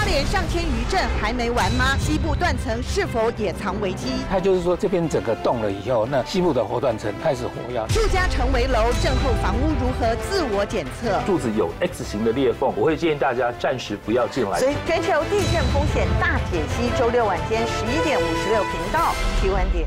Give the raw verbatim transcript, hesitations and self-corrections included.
连上千余震还没完吗？西部断层是否也藏危机？ 它就是说这边整个动了以后，那西部的活断层开始活跃。 住家成危楼，震后房屋如何自我检测？ 柱子有 X 型的裂缝，我会建议大家暂时不要进来。 所以全球地震风险大解析，周六晚间十一点五十六频道提问点。